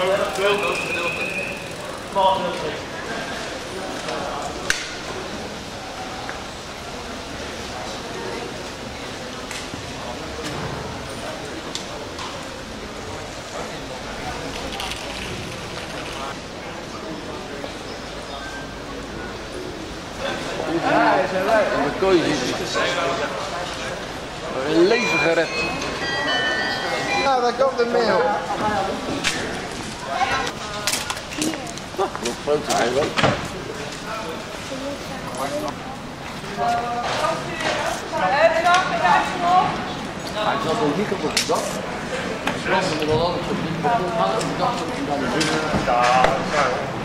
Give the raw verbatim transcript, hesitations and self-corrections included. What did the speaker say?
Ja, hij is eruit. De kooi zit een leven gered. Nou, daar komt de mail. Nog groter zijn wel. Hij zat ook niet op het dak. Hij zat er wel anders op. Ik dacht dat hij naar de